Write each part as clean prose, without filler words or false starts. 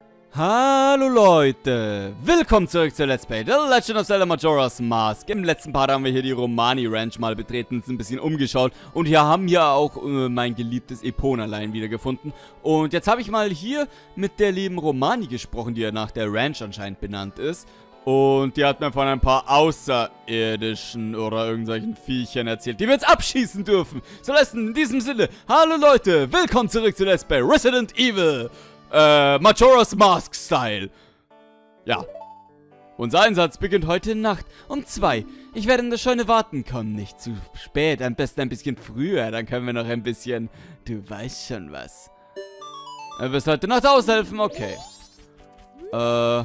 Hallo Leute, willkommen zurück zu Let's Play The Legend of Zelda Majora's Mask. Im letzten Part haben wir hier die Romani Ranch mal betreten, uns ein bisschen umgeschaut und hier haben wir auch mein geliebtes Epona-Lein wiedergefunden. Und jetzt habe ich mal hier mit der lieben Romani gesprochen, die ja nach der Ranch anscheinend benannt ist. Und die hat mir von ein paar Außerirdischen oder irgendwelchen Viechern erzählt, die wir jetzt abschießen dürfen. So, in diesem Sinne, hallo Leute, willkommen zurück zu Let's Play Resident Evil. Majora's Mask Style. Ja. Unser Einsatz beginnt heute Nacht um 2. Ich werde in der Scheune warten. Komm nicht zu spät. Am besten ein bisschen früher. Dann können wir noch ein bisschen... Du weißt schon was. Du wirst heute Nacht aushelfen. Okay. Dann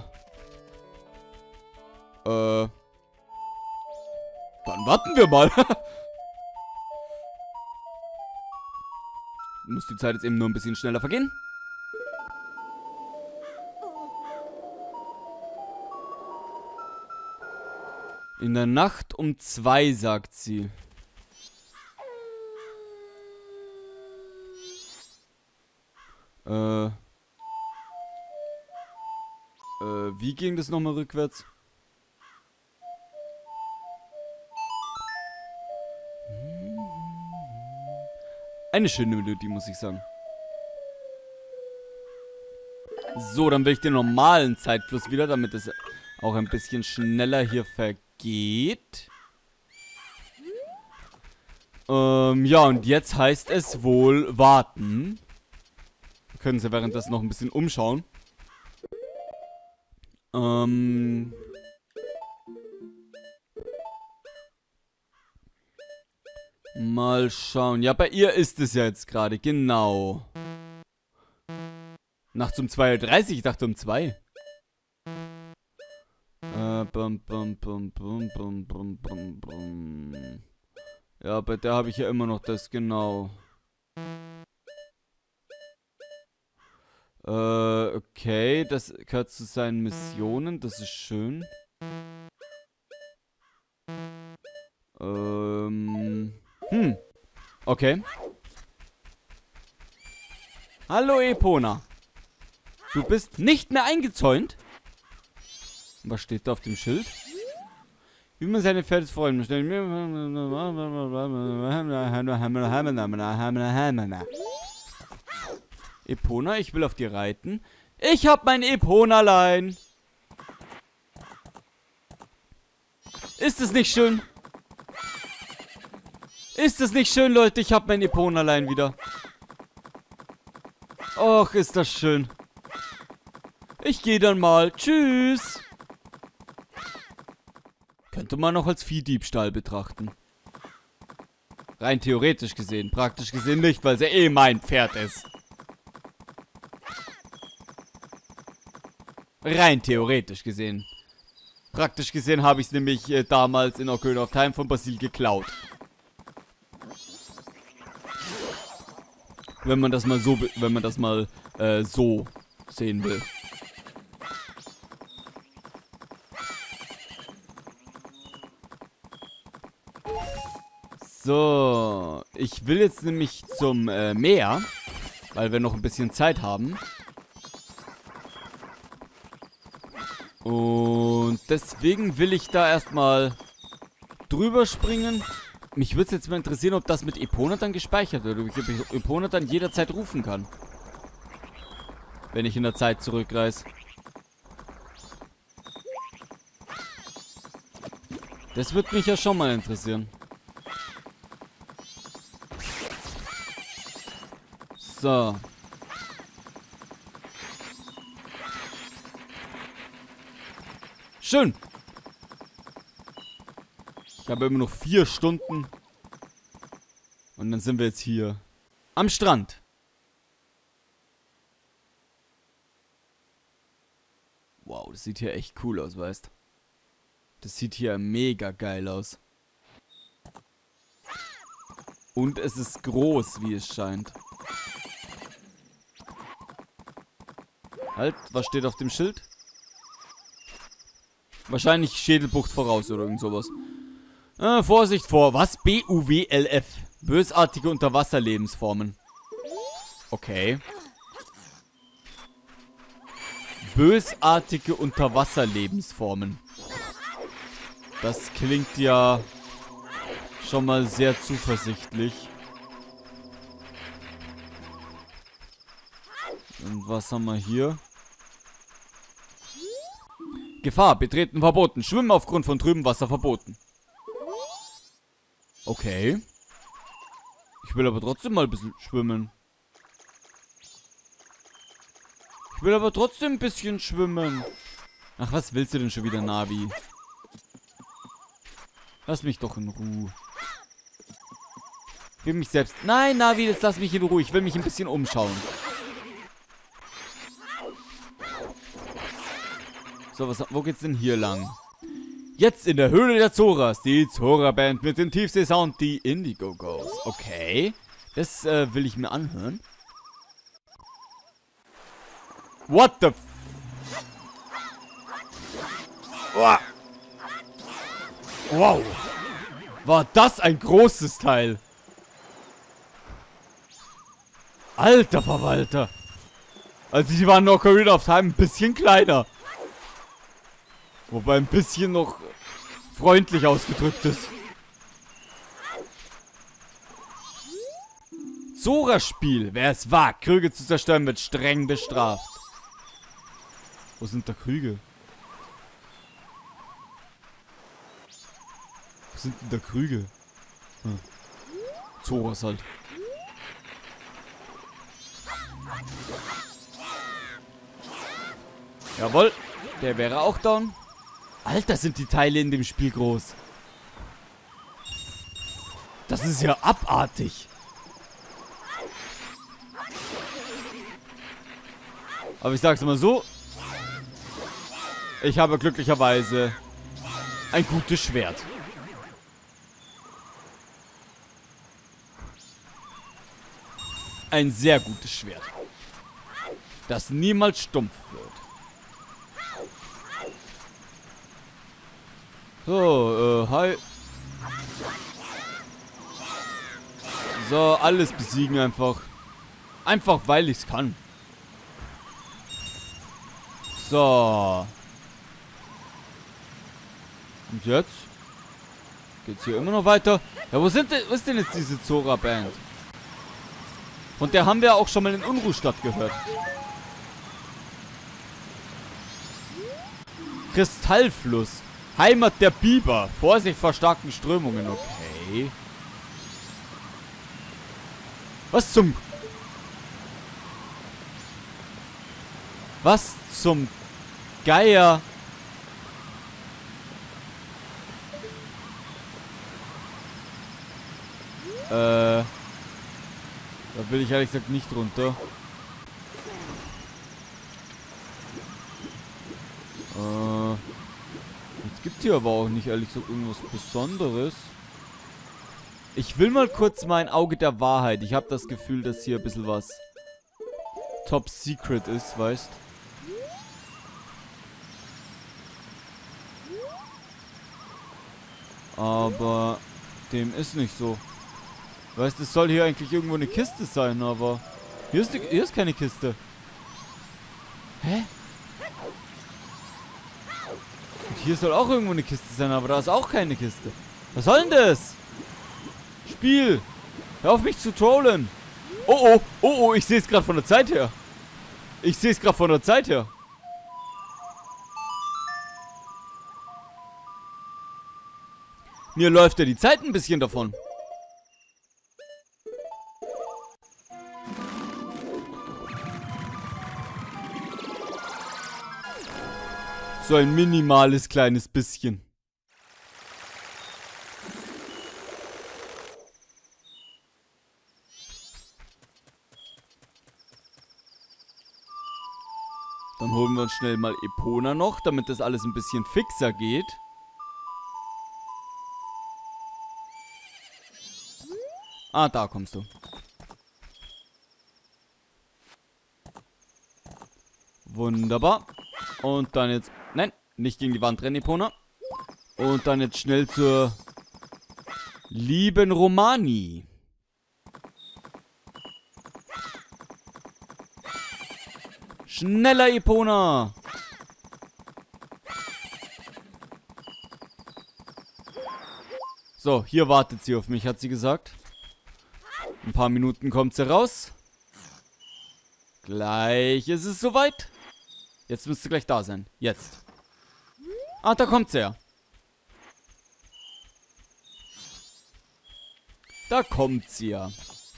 warten wir mal. Muss die Zeit jetzt eben nur ein bisschen schneller vergehen. In der Nacht um 2, sagt sie. Wie ging das nochmal rückwärts? Eine schöne Melodie, muss ich sagen. So, dann will ich den normalen Zeitfluss wieder, damit es auch ein bisschen schneller hier vergeht. Ja, und jetzt heißt es wohl warten. Wir können Sie währenddessen noch ein bisschen umschauen. Mal schauen. Ja, bei ihr ist es ja jetzt gerade, genau. Nachts um 2:30 Uhr, ich dachte um 2. Ja, bei der habe ich ja immer noch das, genau. Okay, das gehört zu seinen Missionen, das ist schön. Okay. Hallo Epona. Du bist nicht mehr eingezäunt? Was steht da auf dem Schild? Wie man seine Pferde freuen muss. Epona, ich will auf dir reiten. Ich hab mein Epona-Lein. Ist es nicht schön? Ist es nicht schön, Leute? Ich hab mein Epona-Lein wieder. Och, ist das schön. Ich gehe dann mal. Tschüss. Könnte man noch als Viehdiebstahl betrachten. Rein theoretisch gesehen. Praktisch gesehen nicht, weil sie eh mein Pferd ist. Rein theoretisch gesehen. Praktisch gesehen habe ich es nämlich damals in Ocarina of Time von Basil geklaut. Wenn man das mal so, so sehen will. So, ich will jetzt nämlich zum Meer, weil wir noch ein bisschen Zeit haben. Und deswegen will ich da erstmal drüber springen. Mich würde es jetzt mal interessieren, ob das mit Epona dann gespeichert wird, ob ich Epona dann jederzeit rufen kann. Wenn ich in der Zeit zurückreise. Das würde mich ja schon mal interessieren. So. Schön. Ich habe immer noch 4 Stunden. Und dann sind wir jetzt hier. Am Strand. Wow, das sieht hier echt cool aus, weißt? Das sieht hier mega geil aus. Und es ist groß, wie es scheint. Halt, was steht auf dem Schild? Wahrscheinlich Schädelbucht voraus oder irgend sowas. Vorsicht vor. Was? BUWLF. Bösartige Unterwasserlebensformen. Okay. Bösartige Unterwasserlebensformen. Das klingt ja schon mal sehr zuversichtlich. Und was haben wir hier? Gefahr, betreten verboten. Schwimmen aufgrund von trübem Wasser verboten. Okay. Ich will aber trotzdem mal ein bisschen schwimmen. Ich will aber trotzdem ein bisschen schwimmen. Ach, was willst du denn schon wieder, Navi? Lass mich doch in Ruhe. Ich will mich selbst... Nein, Navi, jetzt lass mich in Ruhe. Ich will mich ein bisschen umschauen. So, wo geht's denn hier lang? Jetzt in der Höhle der Zoras. Die Zora-Band mit dem Tiefsee-Sound, die Indigo Goes. Okay. Das will ich mir anhören. What the... Wow. War das ein großes Teil? Alter Verwalter. Also die waren in Ocarina of Time ein bisschen kleiner. Wobei ein bisschen noch freundlich ausgedrückt ist. Zora-Spiel. Wer es wagt, Krüge zu zerstören, wird streng bestraft. Wo sind da Krüge? Wo sind denn da Krüge? Hm. Zoras halt. Jawohl. Der wäre auch down. Alter, sind die Teile in dem Spiel groß. Das ist ja abartig. Aber ich sag's mal so. Ich habe glücklicherweise ein gutes Schwert. Ein sehr gutes Schwert. Das niemals stumpf wird. So, hi. So, alles besiegen einfach. Einfach, weil ich's kann. So. Und jetzt? Geht's hier immer noch weiter? Ja, wo ist denn jetzt diese Zora-Band? Von der haben wir auch schon mal in Unruhstadt gehört. Kristallfluss. Heimat der Biber. Vorsicht vor starken Strömungen. Okay. Was zum... Was zum Geier... Da will ich ehrlich gesagt nicht runter. Jetzt gibt es hier aber auch nicht ehrlich gesagt irgendwas Besonderes. Ich will mal kurz mein Auge der Wahrheit. Ich habe das Gefühl, dass hier ein bisschen was Top Secret ist, weißt? Aber dem ist nicht so. Weißt, es soll hier eigentlich irgendwo eine Kiste sein, aber hier ist keine Kiste. Hä? Und hier soll auch irgendwo eine Kiste sein, aber da ist auch keine Kiste. Was soll denn das? Spiel! Hör auf mich zu trollen! Oh oh, oh oh, ich sehe es gerade von der Zeit her. Ich sehe es gerade von der Zeit her. Mir läuft ja die Zeit ein bisschen davon. So ein minimales kleines bisschen. Dann holen wir uns schnell mal Epona noch, damit das alles ein bisschen fixer geht. Ah, da kommst du. Wunderbar. Und dann jetzt... Nein, nicht gegen die Wand rennen, Epona. Und dann jetzt schnell zur lieben Romani. Schneller, Epona! So, hier wartet sie auf mich, hat sie gesagt. In ein paar Minuten kommt sie raus. Gleich ist es soweit. Jetzt müsste gleich da sein. Jetzt. Ah, da kommt sie ja. Da kommt sie ja.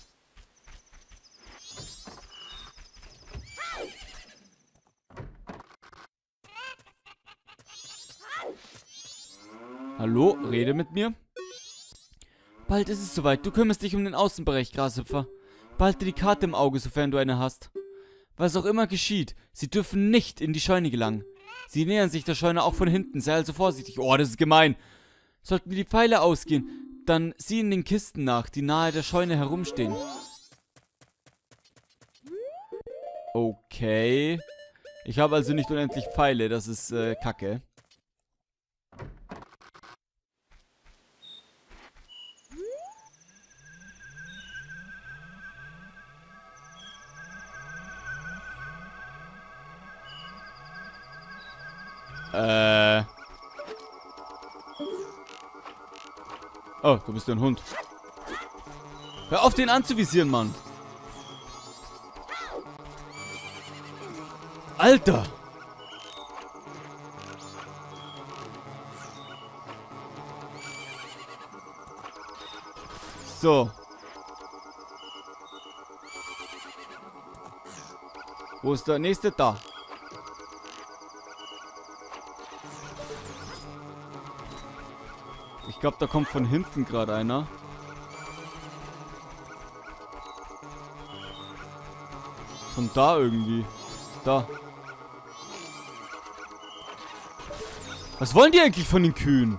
Hallo, rede mit mir. Bald ist es soweit. Du kümmerst dich um den Außenbereich, Grashüpfer. Behalte die Karte im Auge, sofern du eine hast. Was auch immer geschieht, sie dürfen nicht in die Scheune gelangen. Sie nähern sich der Scheune auch von hinten, sei also vorsichtig. Oh, das ist gemein. Sollten die Pfeile ausgehen, dann sieh in den Kisten nach, die nahe der Scheune herumstehen. Okay. Ich habe also nicht unendlich Pfeile, das ist Kacke. Oh, du bist ein Hund. Hör auf, den anzuvisieren, Mann. Alter! So. Wo ist der nächste? Da. Ich glaube, da kommt von hinten gerade einer. Von da irgendwie. Da. Was wollen die eigentlich von den Kühen?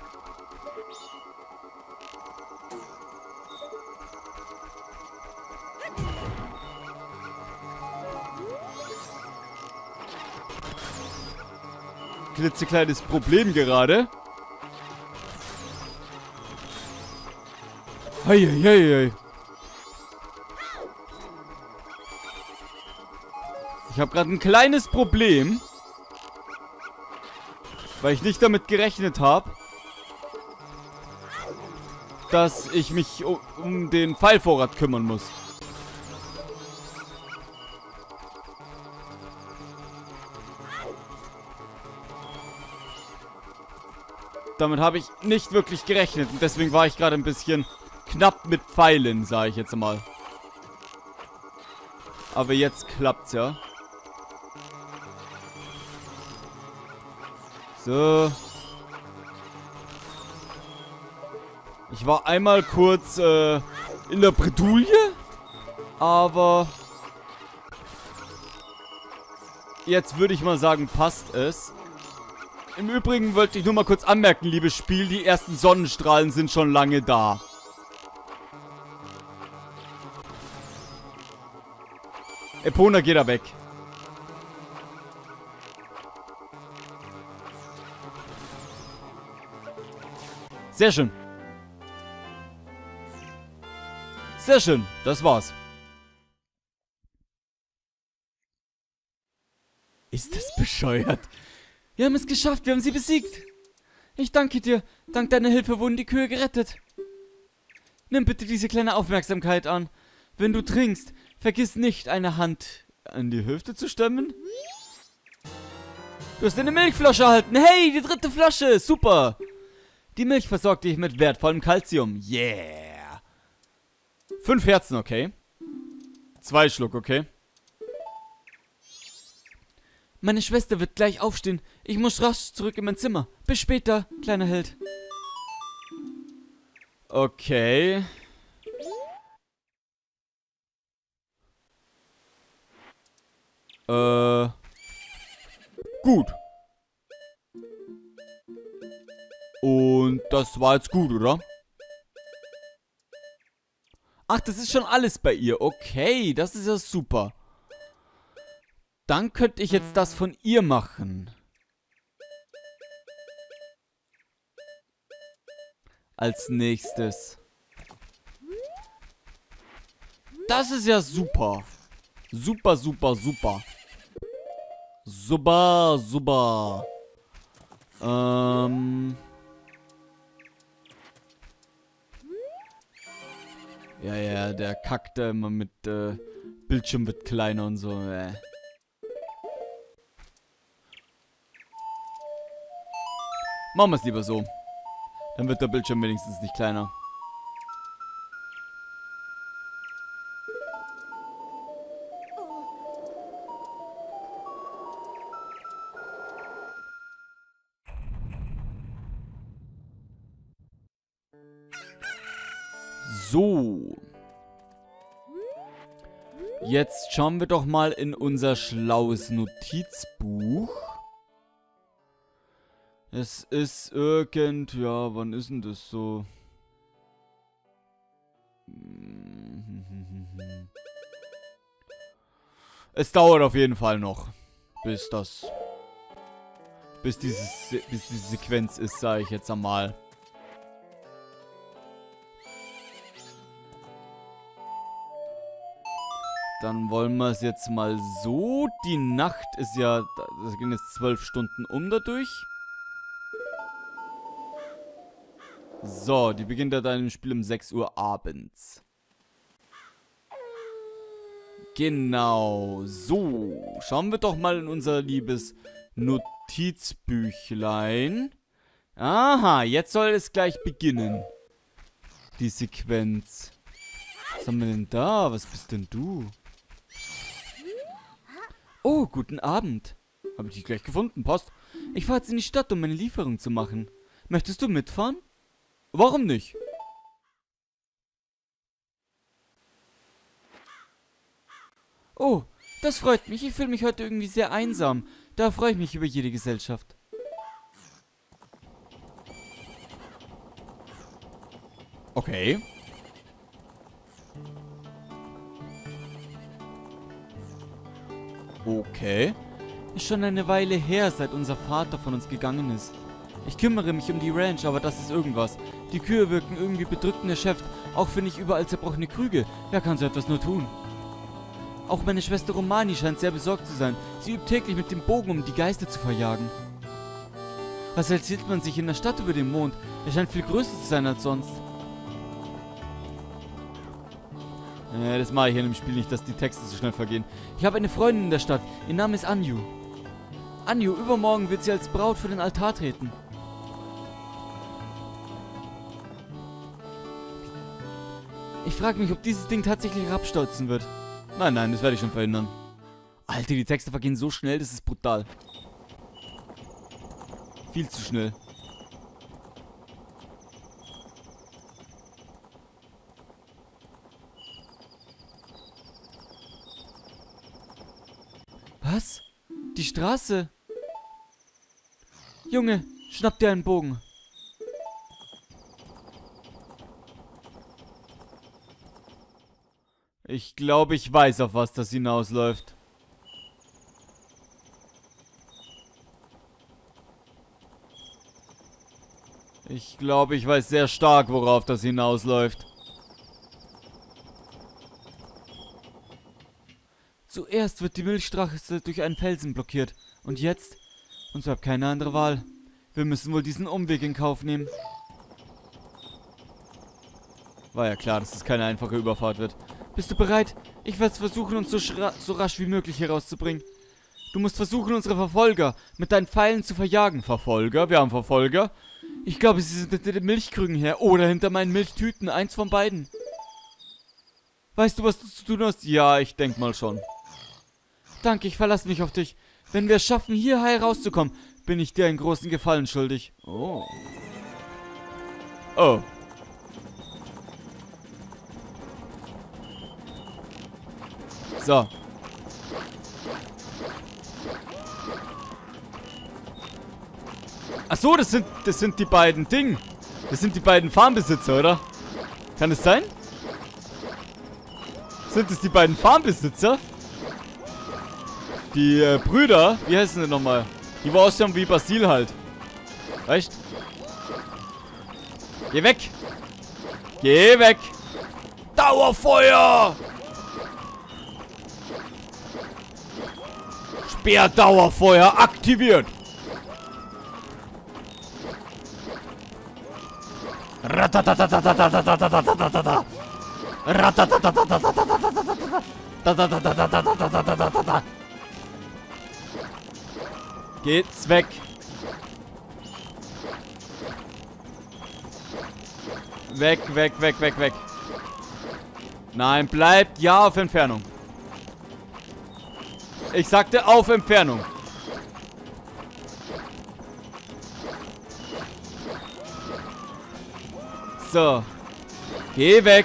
Klitzekleines Problem gerade. Heieiei. Ich habe gerade ein kleines Problem, weil ich nicht damit gerechnet habe, dass ich mich um den Pfeilvorrat kümmern muss. Damit habe ich nicht wirklich gerechnet und deswegen war ich gerade ein bisschen knapp mit Pfeilen, sage ich jetzt mal. Aber jetzt klappt's ja. So. Ich war einmal kurz in der Bredouille, aber jetzt würde ich mal sagen, passt es. Im Übrigen wollte ich nur mal kurz anmerken, liebes Spiel, die ersten Sonnenstrahlen sind schon lange da. Epona, geh da weg. Sehr schön. Sehr schön, das war's. Ist das bescheuert? Wir haben es geschafft, wir haben sie besiegt. Ich danke dir. Dank deiner Hilfe wurden die Kühe gerettet. Nimm bitte diese kleine Aufmerksamkeit an. Wenn du trinkst, vergiss nicht, eine Hand an die Hüfte zu stemmen. Du hast eine Milchflasche erhalten. Hey, die 3. Flasche. Super. Die Milch versorgt dich mit wertvollem Calcium. Yeah. 5 Herzen, okay. 2 Schluck, okay. Meine Schwester wird gleich aufstehen. Ich muss rasch zurück in mein Zimmer. Bis später, kleiner Held. Okay. Gut. Und das war jetzt gut, oder? Ach, das ist schon alles bei ihr. Okay, das ist ja super. Dann könnte ich jetzt das von ihr machen. Als nächstes. Das ist ja super. Super, super, super. Super, super. Ja, der kackt da immer mit, Bildschirm wird kleiner und so, Machen wir es lieber so. Dann wird der Bildschirm wenigstens nicht kleiner. So. Jetzt schauen wir doch mal in unser schlaues Notizbuch. Es ist ja, wann ist denn das so? Es dauert auf jeden Fall noch, bis diese Sequenz ist, sage ich jetzt einmal. Dann wollen wir es jetzt mal so. Die Nacht ist ja, das gehen jetzt 12 Stunden dadurch. So, die beginnt ja dann im Spiel um 6 Uhr abends. Genau, so. Schauen wir doch mal in unser liebes Notizbüchlein. Aha, jetzt soll es gleich beginnen. Die Sequenz. Was haben wir denn da? Was bist denn du? Oh, guten Abend. Habe ich dich gleich gefunden, Post. Ich fahre jetzt in die Stadt, um meine Lieferung zu machen. Möchtest du mitfahren? Warum nicht? Oh, das freut mich. Ich fühle mich heute irgendwie sehr einsam. Da freue ich mich über jede Gesellschaft. Okay. Okay. Ist schon eine Weile her, seit unser Vater von uns gegangen ist. Ich kümmere mich um die Ranch, aber das ist irgendwas. Die Kühe wirken irgendwie bedrückt und erschöpft. Auch finde ich überall zerbrochene Krüge. Wer kann so etwas nur tun? Auch meine Schwester Romani scheint sehr besorgt zu sein. Sie übt täglich mit dem Bogen, um die Geister zu verjagen. Was erzählt man sich in der Stadt über den Mond? Er scheint viel größer zu sein als sonst. Das mache ich in dem Spiel nicht, dass die Texte so schnell vergehen. Ich habe eine Freundin in der Stadt. Ihr Name ist Anju. Anju, übermorgen wird sie als Braut für den Altar treten. Ich frage mich, ob dieses Ding tatsächlich herabstürzen wird. Nein, das werde ich schon verhindern. Alter, die Texte vergehen so schnell, das ist brutal. Viel zu schnell. Was? Die Straße? Junge, schnapp dir einen Bogen. Ich glaube, ich weiß, auf was das hinausläuft. Ich glaube, ich weiß sehr stark, worauf das hinausläuft. Zuerst wird die Milchstraße durch einen Felsen blockiert. Und jetzt? Uns bleibt keine andere Wahl. Wir müssen wohl diesen Umweg in Kauf nehmen. War ja klar, dass es keine einfache Überfahrt wird. Bist du bereit? Ich werde versuchen, uns so rasch wie möglich herauszubringen. Du musst versuchen, unsere Verfolger mit deinen Pfeilen zu verjagen. Verfolger? Wir haben Verfolger. Ich glaube, sie sind hinter den Milchkrügen her. Oder hinter meinen Milchtüten. Eins von beiden. Weißt du, was du zu tun hast? Ja, ich denk mal schon. Danke, ich verlasse mich auf dich. Wenn wir es schaffen, hier herauszukommen, bin ich dir einen großen Gefallen schuldig. Oh. Oh. So. Ach so, das sind die beiden Dinge. Das sind die beiden Farmbesitzer, oder? Kann es sein? Sind es die beiden Farmbesitzer? Die Brüder, wie heißen die nochmal? Die war aussehen wie Basil halt. Weißt? Geh weg! Geh weg! Dauerfeuer! Speerdauerfeuer aktiviert. Geht's weg. Weg, weg, weg, weg, weg. Nein, bleibt ja auf Entfernung. Ich sagte auf Entfernung. So. Geh weg.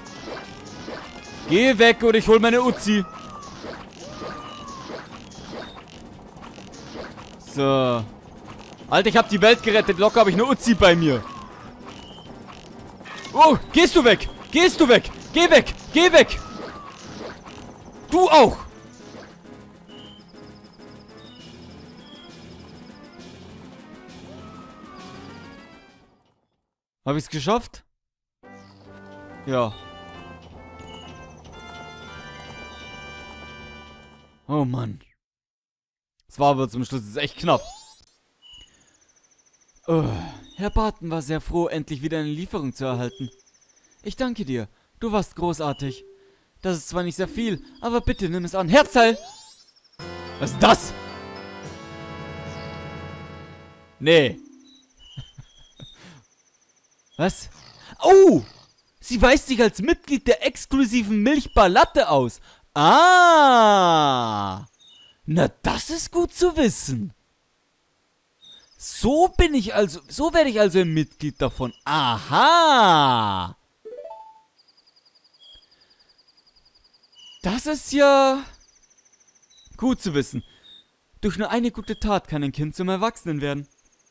Geh weg oder ich hol meine Uzi. So. Alter, ich hab die Welt gerettet. Locker habe ich eine Uzi bei mir. Oh, gehst du weg? Gehst du weg? Geh weg! Geh weg! Du auch! Hab ich's geschafft? Ja. Oh Mann. Es war aber zum Schluss echt knapp. Oh. Herr Barton war sehr froh, endlich wieder eine Lieferung zu erhalten. Ich danke dir. Du warst großartig. Das ist zwar nicht sehr viel, aber bitte nimm es an. Herzteil! Was ist das? Nee. Was? Oh! Sie weist sich als Mitglied der exklusiven Milchbar Latte aus. Ah! Na, das ist gut zu wissen. So werde ich also ein Mitglied davon. Aha! Das ist ja gut zu wissen. Durch nur eine gute Tat kann ein Kind zum Erwachsenen werden.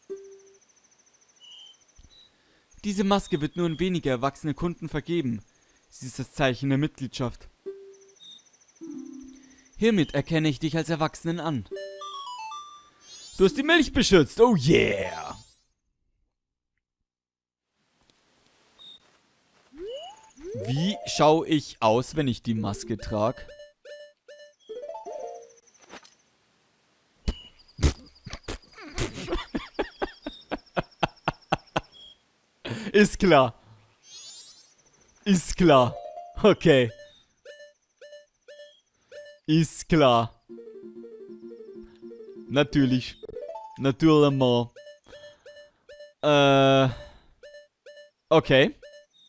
Diese Maske wird nur an wenige erwachsene Kunden vergeben. Sie ist das Zeichen der Mitgliedschaft. Hiermit erkenne ich dich als Erwachsenen an. Du hast die Milch beschützt. Oh yeah. Wie schaue ich aus, wenn ich die Maske trage? Ist klar. Ist klar. Okay. Ist klar. Natürlich. Natürlich. Okay.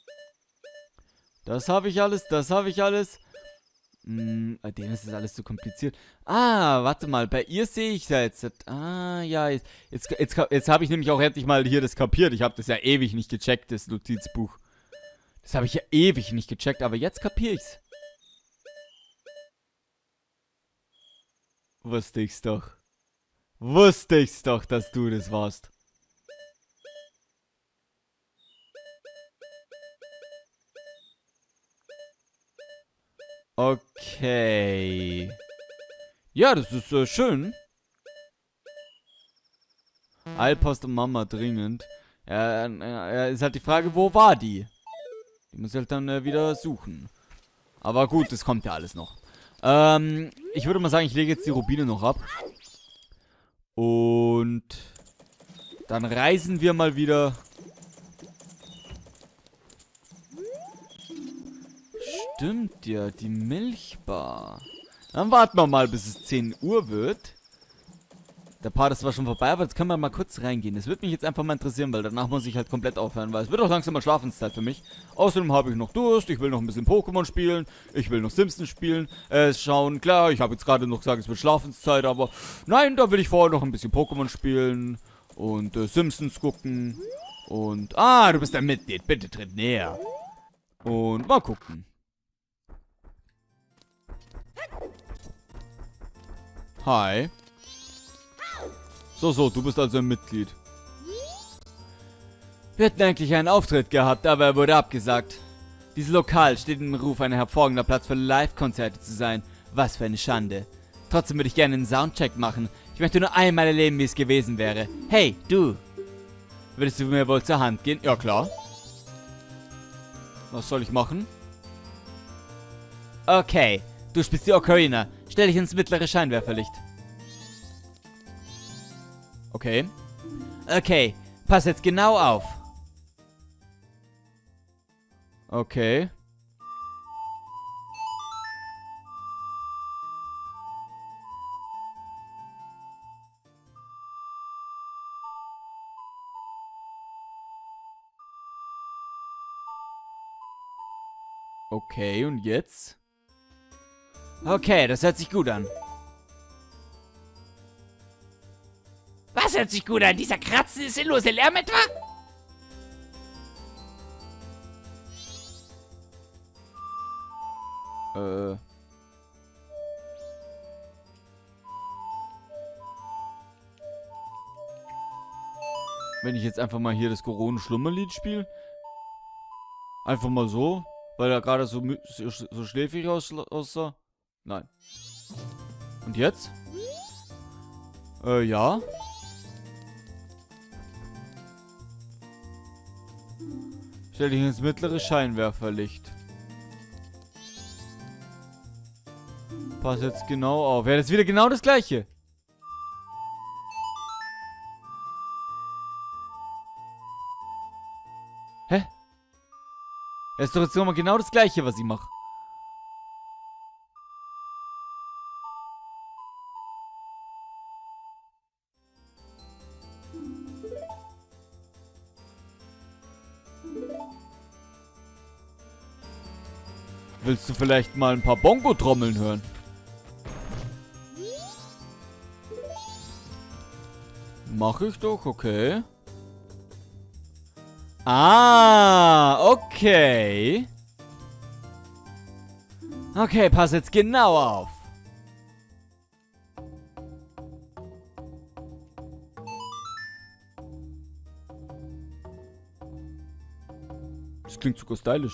Das habe ich alles, das habe ich alles. Bei denen ist das alles zu kompliziert. Ah, warte mal, bei ihr sehe ich da jetzt. Ah, ja, jetzt habe ich nämlich auch endlich mal hier das kapiert. Ich habe das ja ewig nicht gecheckt, das Notizbuch. Das habe ich ja ewig nicht gecheckt, aber jetzt kapiere ich's. Wusste ich's doch. Wusste ich's doch, dass du das warst. Okay. Ja, das ist schön. Eilpost und Mama dringend. Ist halt die Frage, wo war die? Die muss ich halt dann wieder suchen. Aber gut, das kommt ja alles noch. Ich würde mal sagen, ich lege jetzt die Rubine noch ab. Und dann reisen wir mal wieder. Stimmt ja, die Milchbar. Dann warten wir mal, bis es 10 Uhr wird. Der Part ist zwar schon vorbei, aber jetzt können wir mal kurz reingehen. Das würde mich jetzt einfach mal interessieren, weil danach muss ich halt komplett aufhören, weil es wird auch langsam mal Schlafenszeit für mich. Außerdem habe ich noch Durst, ich will noch ein bisschen Pokémon spielen, ich will noch Simpsons spielen, schauen. Klar, ich habe jetzt gerade noch gesagt, es wird Schlafenszeit, aber nein, da will ich vorher noch ein bisschen Pokémon spielen und Simpsons gucken. Und, du bist ein Mitglied, bitte tritt näher. Und mal gucken. Hi. So, du bist also ein Mitglied. Wir hätten eigentlich einen Auftritt gehabt, aber er wurde abgesagt. Dieses Lokal steht im Ruf, ein hervorragender Platz für Live-Konzerte zu sein. Was für eine Schande. Trotzdem würde ich gerne einen Soundcheck machen. Ich möchte nur einmal erleben, wie es gewesen wäre. Hey, du. Würdest du mir wohl zur Hand gehen? Ja, klar. Was soll ich machen? Okay, du spielst die Ocarina. Stell dich ins mittlere Scheinwerferlicht. Okay. Okay, pass jetzt genau auf. Okay. Okay, und jetzt? Okay, das hört sich gut an. Was hört sich gut an? Dieser kratzende, sinnlose Lärm etwa? Wenn ich jetzt einfach mal hier das Corona-Schlummerlied spiele. Einfach mal so. Weil er gerade so schläfrig aussah. Nein. Und jetzt? Ja. Stell dich ins mittlere Scheinwerferlicht. Pass jetzt genau auf. Ja, das ist wieder genau das gleiche. Hä? Das ist doch jetzt nochmal genau das gleiche, was ich mache. Willst du vielleicht mal ein paar Bongo-Trommeln hören? Mach ich doch, okay. Ah, okay. Okay, pass jetzt genau auf. Das klingt sogar stylisch.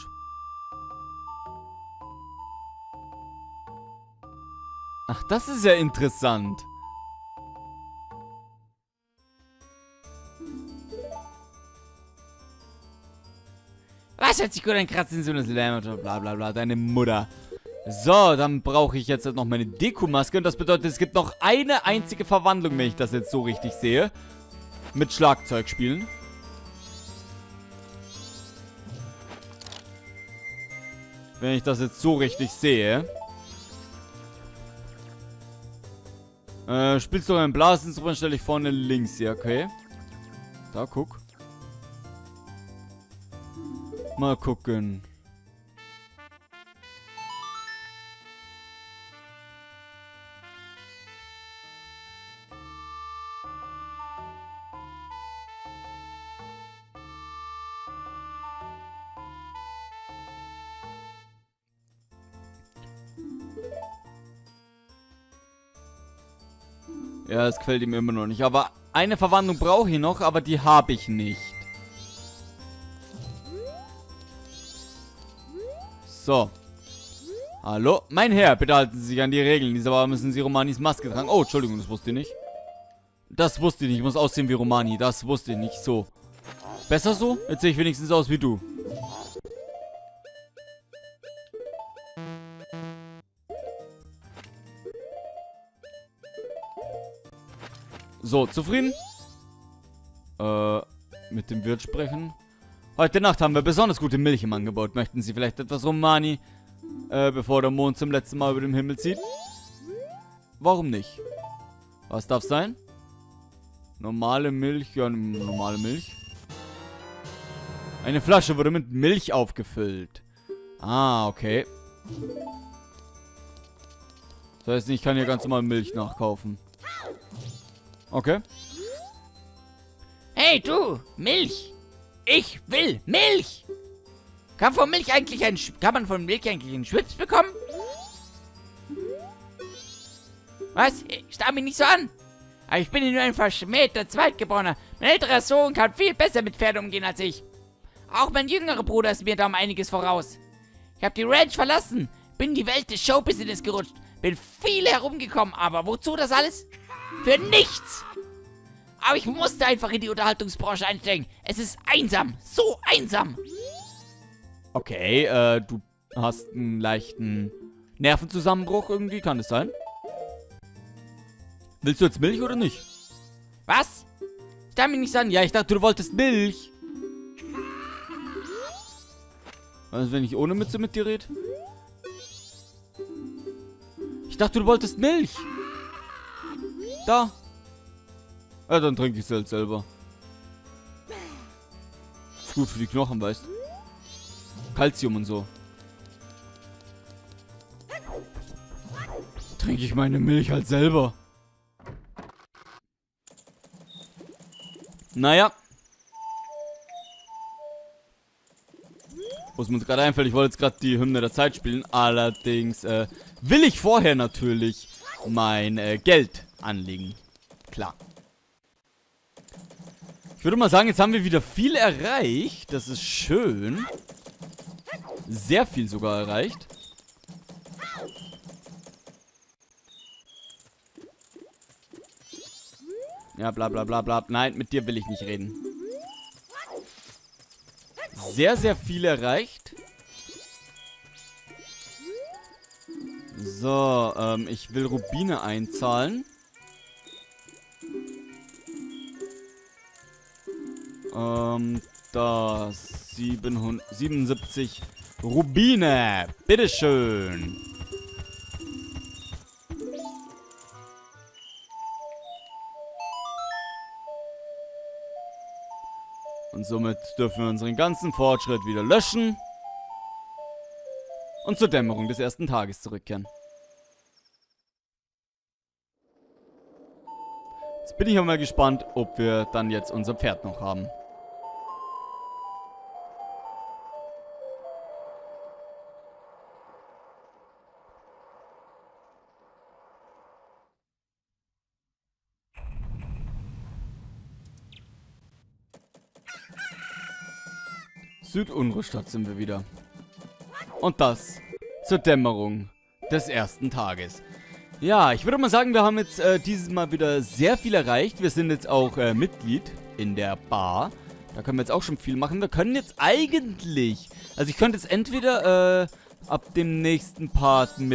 Ach, das ist ja interessant. Was hört sich gut an? Kratzen, so das Lärm, Bla bla bla, deine Mutter. So, dann brauche ich jetzt noch meine Dekomaske. Und das bedeutet, es gibt noch eine einzige Verwandlung, wenn ich das jetzt so richtig sehe. Mit Schlagzeug spielen. Wenn ich das jetzt so richtig sehe. Spielst du ein Blasinstrument, stelle ich vorne links hier, okay. Da, guck. Mal gucken. Ja, es gefällt ihm immer noch nicht. Aber eine Verwandlung brauche ich noch, aber die habe ich nicht. So. Hallo? Mein Herr, bitte halten Sie sich an die Regeln. Dieser Mal müssen Sie Romanis Maske tragen. Oh, Entschuldigung, das wusste ich nicht. Das wusste ich nicht. Ich muss aussehen wie Romani. Das wusste ich nicht. So. Besser so? Jetzt sehe ich wenigstens aus wie du. So, zufrieden? Mit dem Wirt sprechen. Heute Nacht haben wir besonders gute Milch im Angebot. Möchten Sie vielleicht etwas, Romani? Bevor der Mond zum letzten Mal über den Himmel zieht? Warum nicht? Was darf sein? Normale Milch? Ja, normale Milch. Eine Flasche wurde mit Milch aufgefüllt. Ah, okay. Das heißt, ich kann hier ganz normal Milch nachkaufen. Okay. Hey, du! Milch! Ich will Milch! Kann man von Milch eigentlich einen Schwips bekommen? Was? Starr mich nicht so an! Aber ich bin hier nur ein verschmähter Zweitgeborener. Mein älterer Sohn kann viel besser mit Pferden umgehen als ich. Auch mein jüngerer Bruder ist mir da um einiges voraus. Ich habe die Ranch verlassen, bin in die Welt des Showbusiness gerutscht, bin viel herumgekommen, aber wozu das alles? Für nichts! Aber ich musste einfach in die Unterhaltungsbranche einsteigen. Es ist einsam, so einsam. Okay, du hast einen leichten Nervenzusammenbruch irgendwie, kann das sein? Willst du jetzt Milch oder nicht? Was? Stell mich nicht so an. Ja, ich dachte, du wolltest Milch. Also, wenn ich ohne Mütze mit dir rede? Ich dachte, du wolltest Milch. Da. Ja, dann trinke ich es halt selber. Ist gut für die Knochen, weißt du? Calcium und so. Trinke ich meine Milch halt selber. Naja. Wo es mir gerade einfällt, ich wollte jetzt gerade die Hymne der Zeit spielen. Allerdings will ich vorher natürlich mein Geld anlegen. Klar. Ich würde mal sagen, jetzt haben wir wieder viel erreicht. Das ist schön. Sehr viel sogar erreicht. Ja, bla bla bla bla. Nein, mit dir will ich nicht reden. Sehr, sehr viel erreicht. So, ich will Rubine einzahlen. Das 77 Rubine. Bitteschön. Und somit dürfen wir unseren ganzen Fortschritt wieder löschen. Und zur Dämmerung des ersten Tages zurückkehren. Jetzt bin ich mal gespannt, ob wir dann jetzt unser Pferd noch haben. Südunruhstadt sind wir wieder. Und das zur Dämmerung des ersten Tages. Ja, ich würde mal sagen, wir haben jetzt dieses Mal wieder sehr viel erreicht. Wir sind jetzt auch Mitglied in der Bar. Da können wir jetzt auch schon viel machen. Wir können jetzt eigentlich... Also ich könnte jetzt entweder ab dem nächsten Part das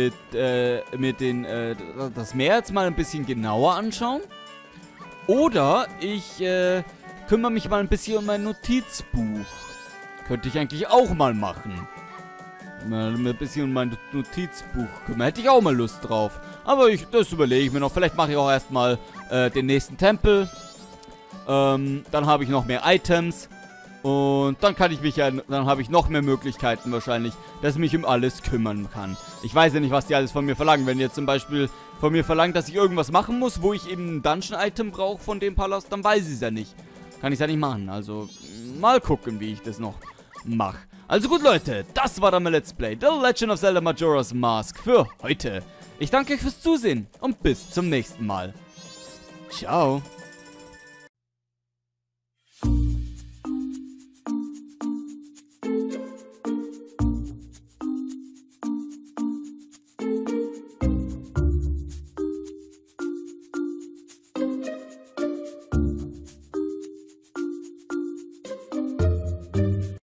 Meer jetzt mal ein bisschen genauer anschauen. Oder ich kümmere mich mal ein bisschen um mein Notizbuch. Könnte ich eigentlich auch mal machen. Mal ein bisschen um mein Notizbuch kümmern. Hätte ich auch mal Lust drauf. Aber das überlege ich mir noch. Vielleicht mache ich auch erstmal den nächsten Tempel. Dann habe ich noch mehr Items. Und dann kann ich mich ja, dann habe ich noch mehr Möglichkeiten wahrscheinlich, dass ich mich um alles kümmern kann. Ich weiß ja nicht, was die alles von mir verlangen. Wenn jetzt zum Beispiel von mir verlangt, dass ich irgendwas machen muss, wo ich eben ein Dungeon-Item brauche von dem Palast, dann weiß ich es ja nicht. Kann ich es ja nicht machen. Also, mal gucken, wie ich das noch mache. Also gut, Leute, das war dann mein Let's Play The Legend of Zelda Majora's Mask für heute. Ich danke euch fürs Zusehen und bis zum nächsten Mal. Ciao.